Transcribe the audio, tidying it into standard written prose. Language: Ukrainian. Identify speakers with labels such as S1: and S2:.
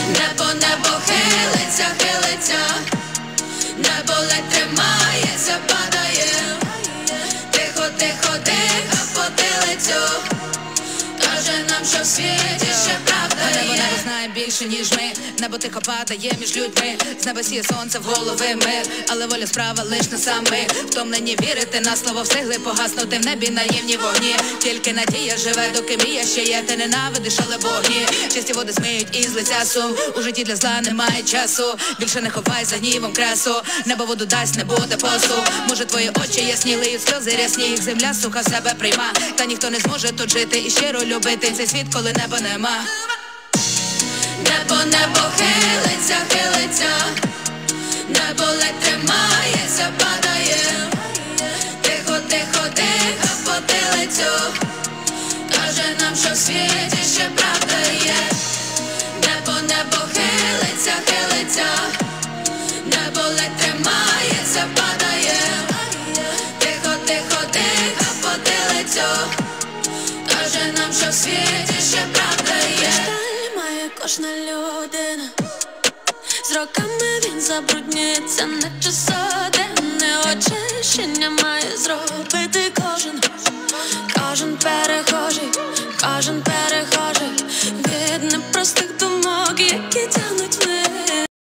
S1: Небо хилиться, хилиться, небо ледь тримається, падає. Тихо, тихо, тихо потилицю, каже нам, що в світі ще правда є. Небо знає більше, ніж ми. Небо тихо падає між людьми. З неба сіє сонце в голови мир, але воля справа лиш на сам ми. Втомлені вірити на слово, встигли погаснути в небі наївні вогні. Тільки надія живе, доки мрія ще є. Ти ненавидиш, але Боги чисті води змиють із лиця сум. У житті для зла немає часу. Більше не ховай за гнівом красу. Небо воду дасть, не буде посу. Може твої очі ясні, лиють сльози рясні. Їх земля суха в себе прийма. Та ніхто не зможе тут жити і щиро любити цей світ, коли неба нема. Небо хилиться, хилиться, небо ледь тримається, падає. Тихо, тихо, тихо потилицю, каже нам, що в світі ще правда є. Небо хилиться, хилиться, небо ледь тримається, падає. Тихо, тихо, тихо потилицю, каже нам, що в світі ще правда є. Кожна людина, з роками він забруднюється, наче соденне очищення має зробити кожен.